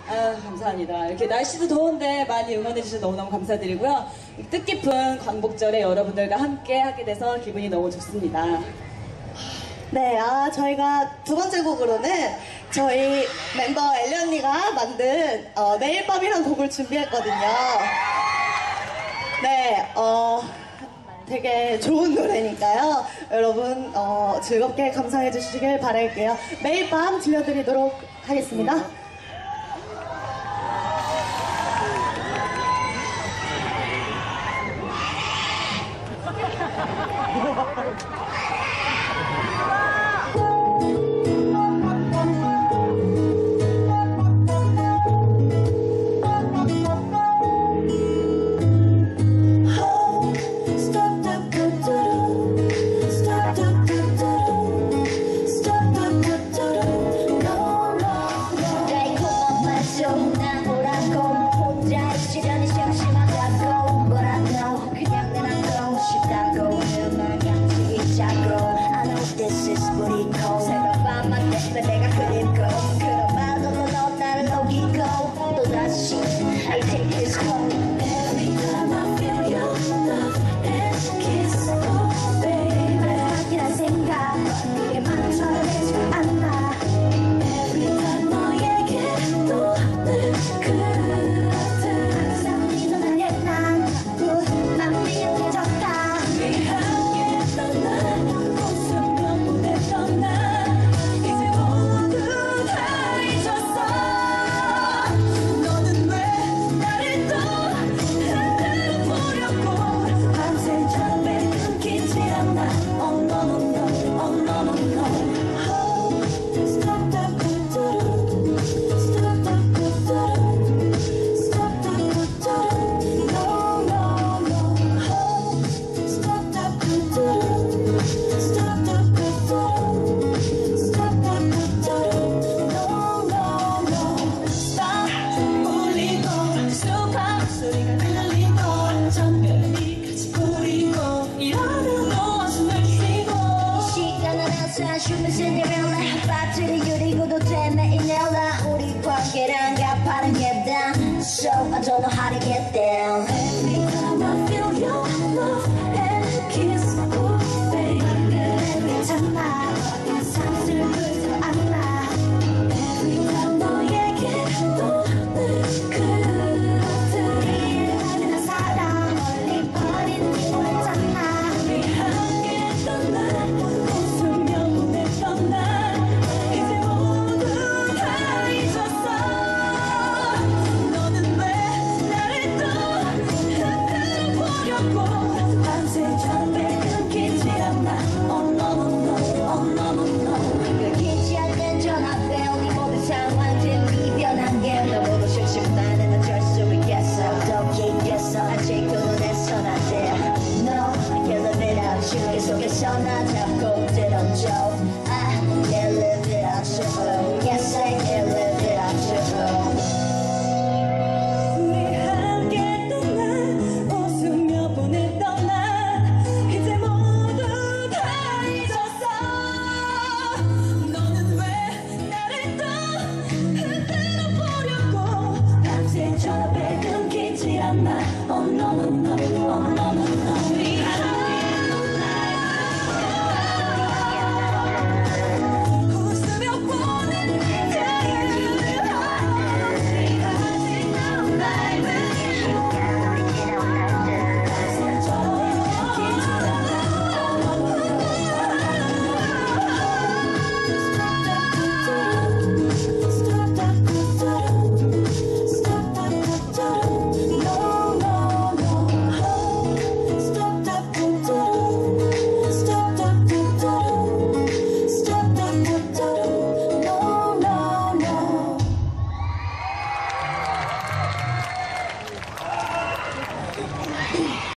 감사합니다. 이렇게 날씨도 더운데 많이 응원해주셔서 너무너무 감사드리고요. 뜻깊은 광복절에 여러분들과 함께 하게 돼서 기분이 너무 좋습니다. 네, 저희가 두 번째 곡으로는 저희 멤버 엘리 언니가 만든 매일 밤이란 곡을 준비했거든요. 네, 되게 좋은 노래니까요. 여러분 즐겁게 감상해 주시길 바랄게요. 매일 밤 들려드리도록 하겠습니다. So I don't know how to get down. Every time I feel your love and kiss, oh baby. Every time I 상승을 안아. Every time 너에게 떠오르는 그것들이 나는 사랑 멀리 버린 기분이잖아. 우리 함께 떠난 웃으며 보냈던 날 이제 모두 다 잊었어. 밤새처럼 끊기지 않나. Oh no no no, oh no no no. 끊기지 않는 전화벨 이 모든 상황들이 변한 게 너무도 심심하는 어쩔 수 있겠어. 어떻게 있겠어. 아직도 눈에선 안 돼. No, I can't live it out you. 계속해서 나 잡고 들어줘. I can't live it out you. Yes, I can't live it out you. Oh no no no, oh